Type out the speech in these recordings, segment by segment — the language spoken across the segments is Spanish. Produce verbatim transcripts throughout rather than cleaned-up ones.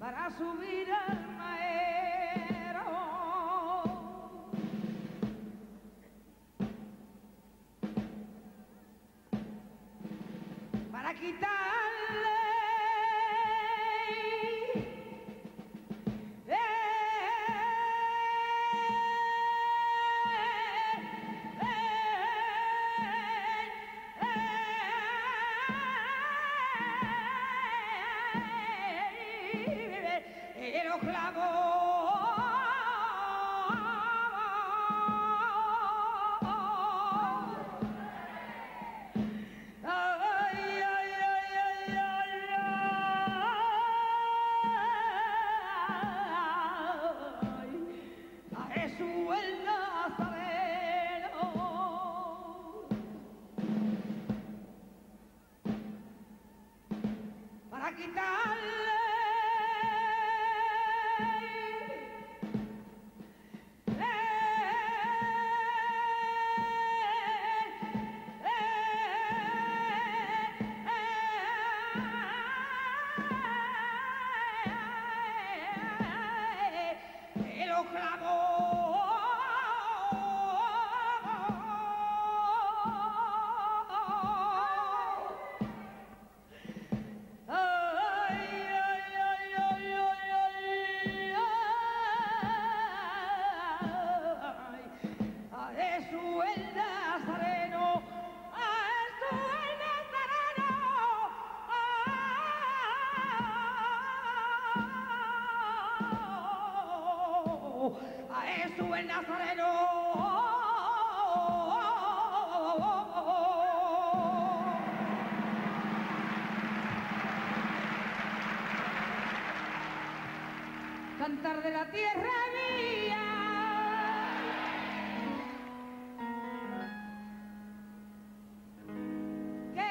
para subir al maero, para quitarle los clavos. Ay, ay, ay, ay, ay, ay, a Jesús el Nazareno, para quitarle los clavos. Ay, ay, ay, ay, ay, ay, a Jesús el Nazareno, a Jesús el Nazareno, a Jesús el Nazareno. Cantar de la tierra mía, que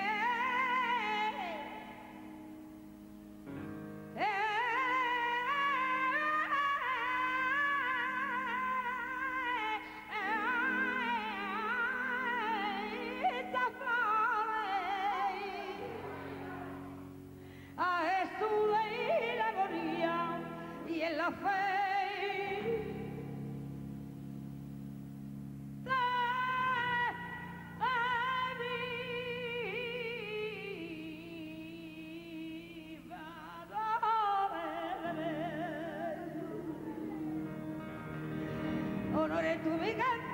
estas flores a Jesús de la agonía y en la fe de mi valor. Honor tu mi canto.